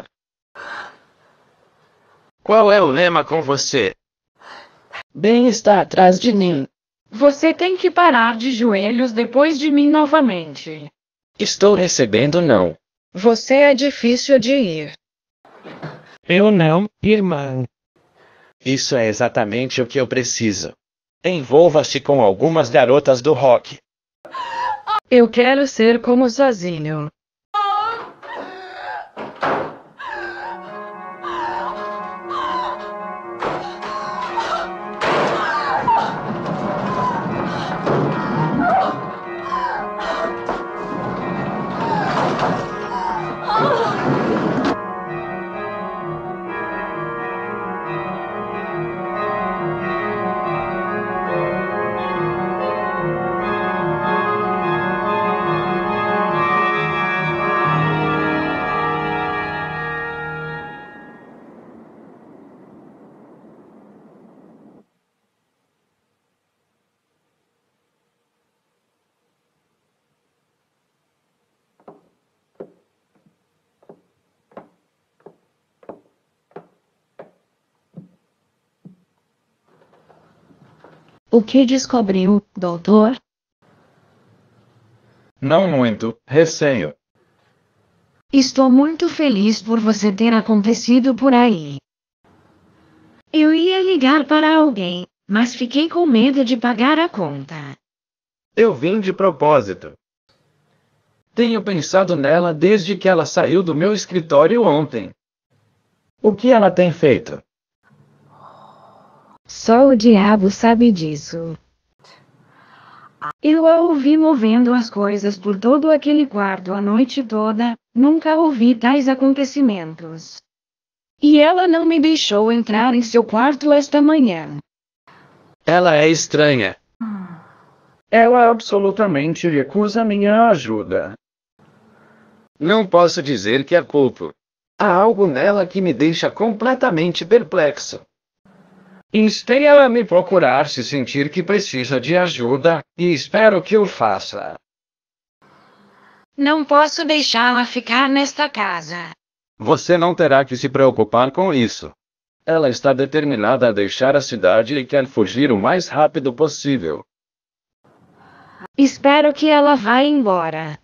Qual é o lema com você? Bem está atrás de mim. Você tem que parar de joelhos depois de mim novamente. Estou recebendo não. Você é difícil de ir. eu não, irmã. Isso é exatamente o que eu preciso. Envolva-se com algumas garotas do rock. Eu quero ser como sozinho. O que descobriu, doutor? Não muito, receio. Estou muito feliz por você ter acontecido por aí. Eu ia ligar para alguém, mas fiquei com medo de pagar a conta. Eu vim de propósito. Tenho pensado nela desde que ela saiu do meu escritório ontem. O que ela tem feito? Só o diabo sabe disso. Eu a ouvi movendo as coisas por todo aquele quarto a noite toda, nunca ouvi tais acontecimentos. E ela não me deixou entrar em seu quarto esta manhã. Ela é estranha. Ela absolutamente recusa minha ajuda. Não posso dizer que a culpo. Há algo nela que me deixa completamente perplexo. Instei ela a me procurar se sentir que precisa de ajuda, e espero que o faça. Não posso deixá-la ficar nesta casa. Você não terá que se preocupar com isso. Ela está determinada a deixar a cidade e quer fugir o mais rápido possível. Espero que ela vá embora.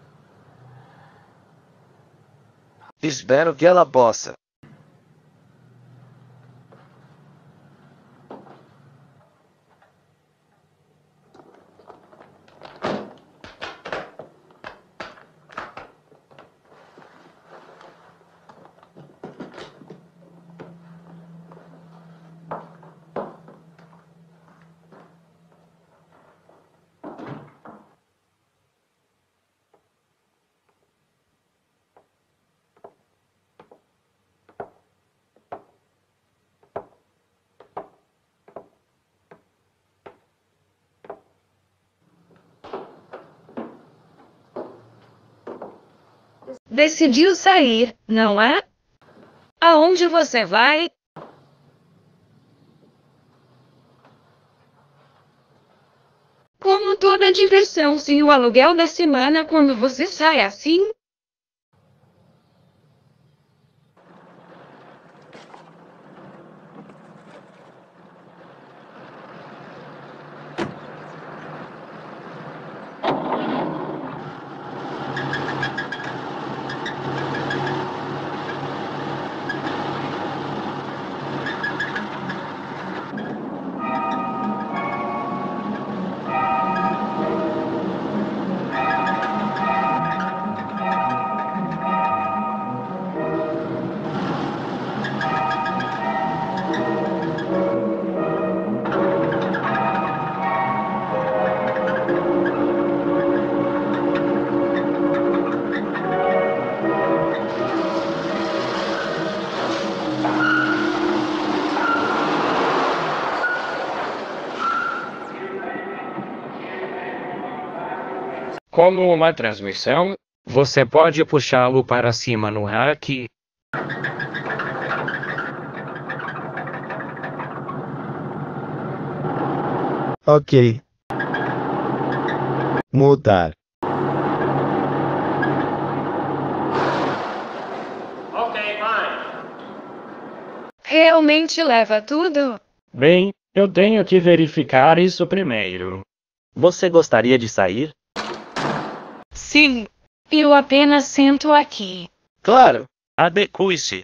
Espero que ela possa. Decidiu sair, não é? Aonde você vai? Como toda diversão sem o aluguel da semana quando você sai assim? Como uma transmissão, você pode puxá-lo para cima no rack. Ok. Mutar. Realmente leva tudo? Bem, eu tenho que verificar isso primeiro. Você gostaria de sair? Sim. Eu apenas sento aqui. Claro! Adeque-se.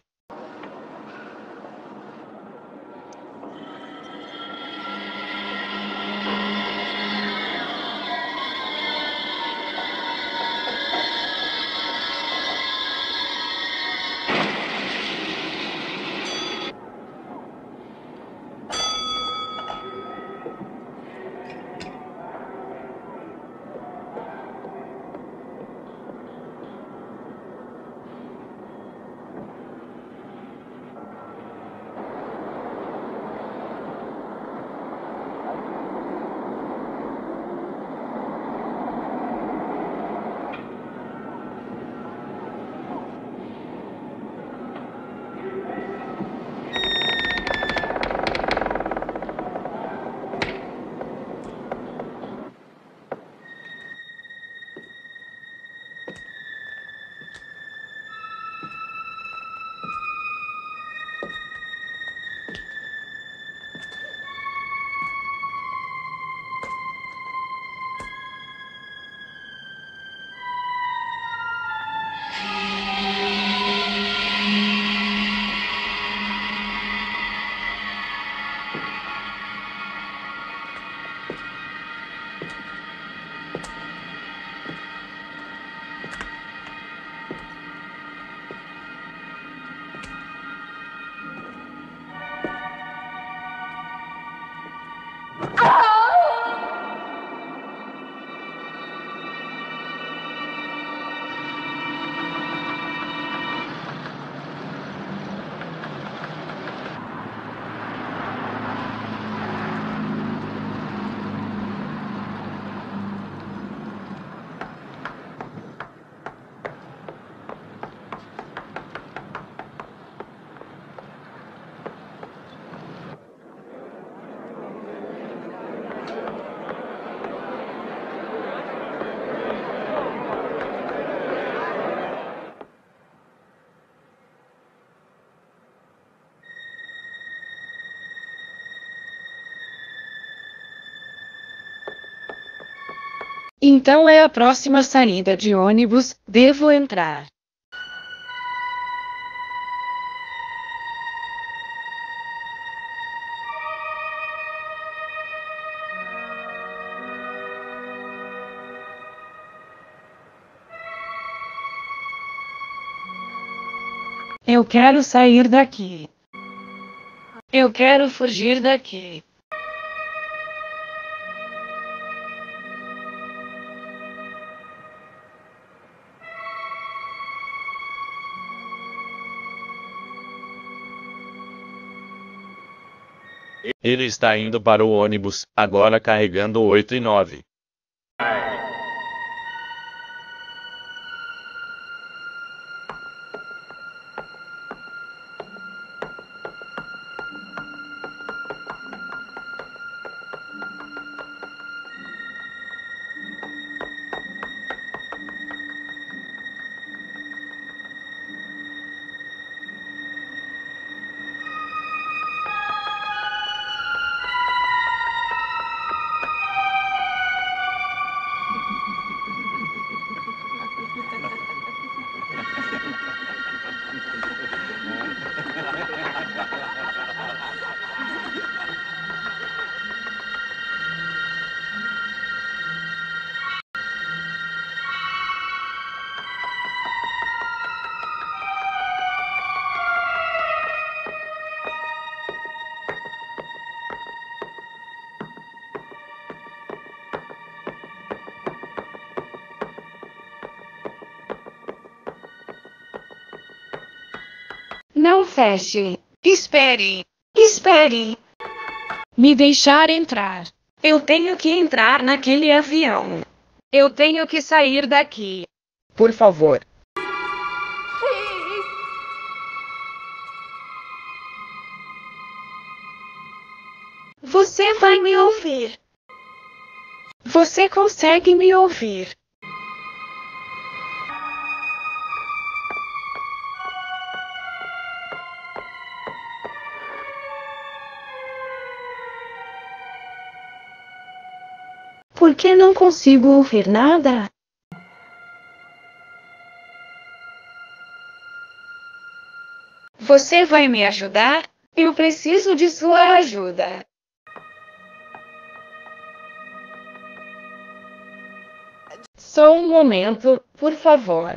Então é a próxima saída de ônibus, devo entrar. Eu quero sair daqui. Eu quero fugir daqui. Ele está indo para o ônibus, agora carregando 8 e 9. Não feche. Espere. Espere. Me deixar entrar. Eu tenho que entrar naquele avião. Eu tenho que sair daqui. Por favor. Você vai me ouvir. Você consegue me ouvir. Por que não consigo ouvir nada? Você vai me ajudar? Eu preciso de sua ajuda. Só um momento, por favor.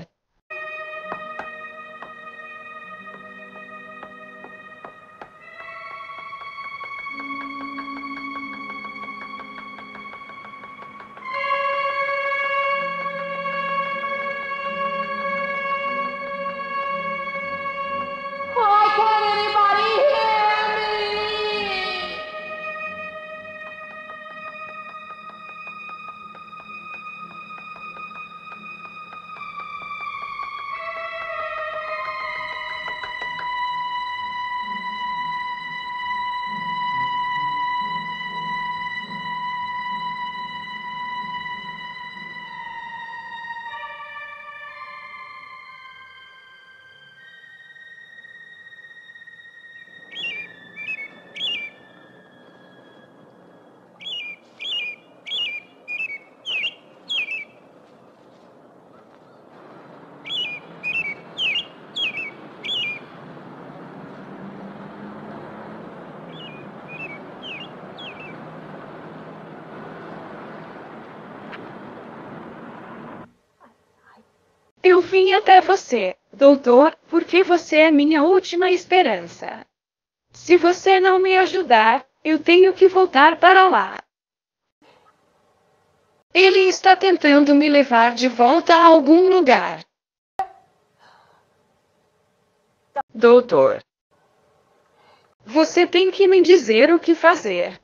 Eu vim até você, doutor, porque você é minha última esperança. Se você não me ajudar, eu tenho que voltar para lá. Ele está tentando me levar de volta a algum lugar. Doutor, você tem que me dizer o que fazer.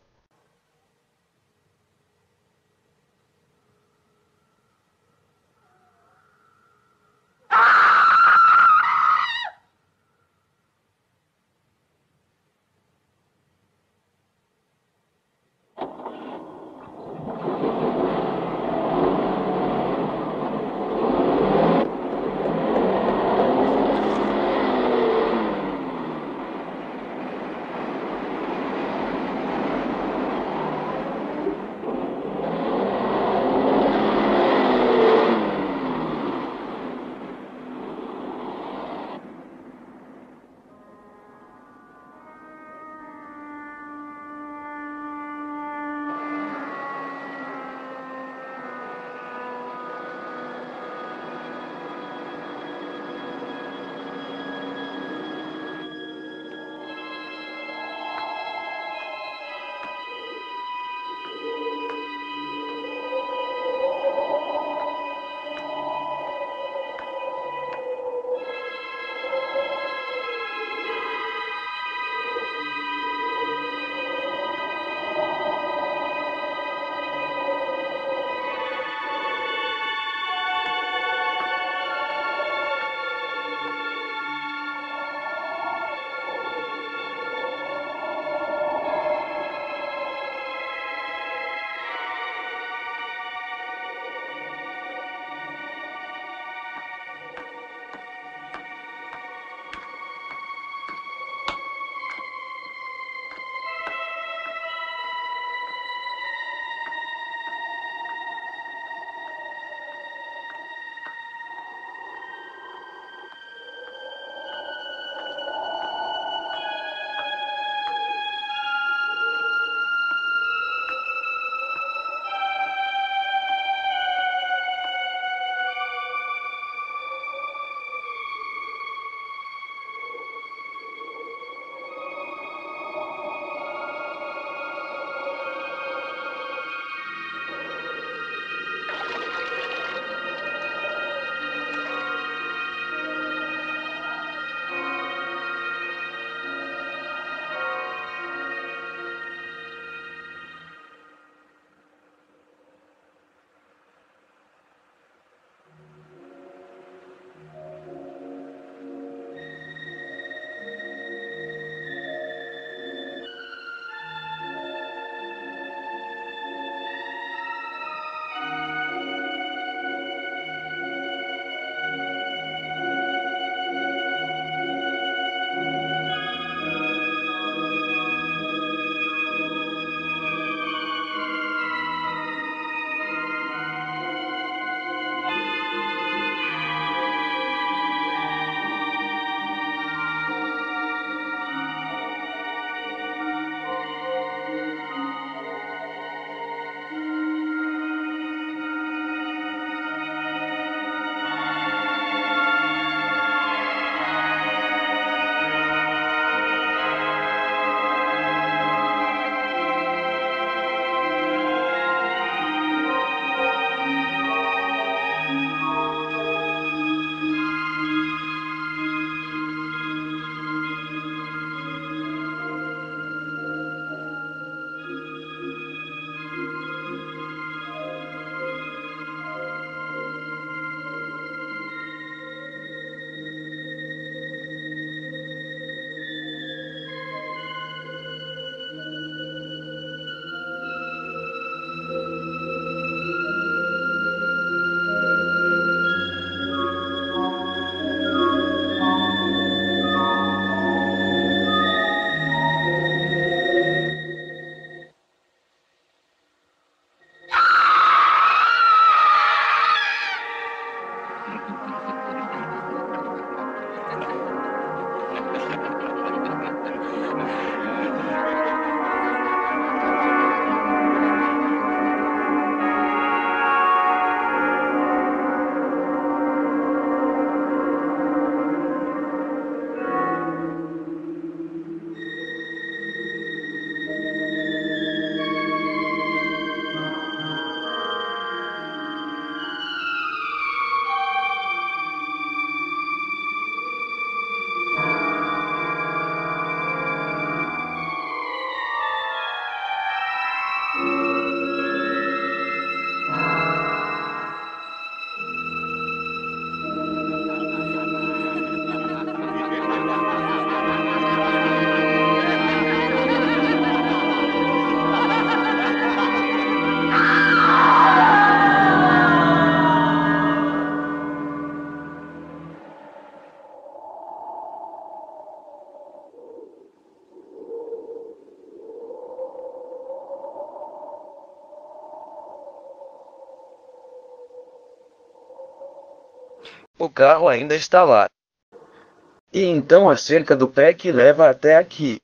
O carro ainda está lá. E então a cerca do pé que leva até aqui.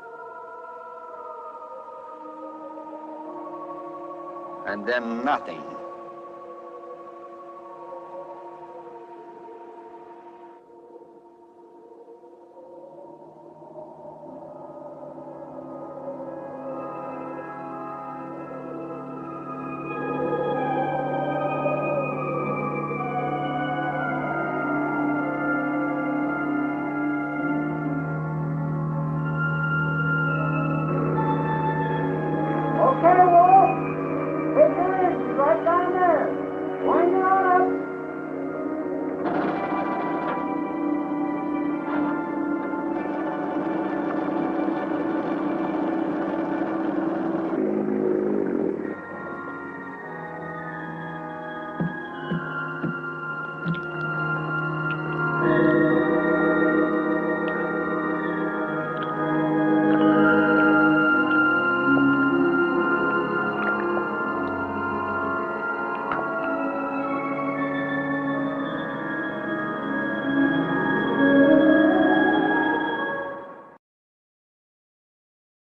And then nothing.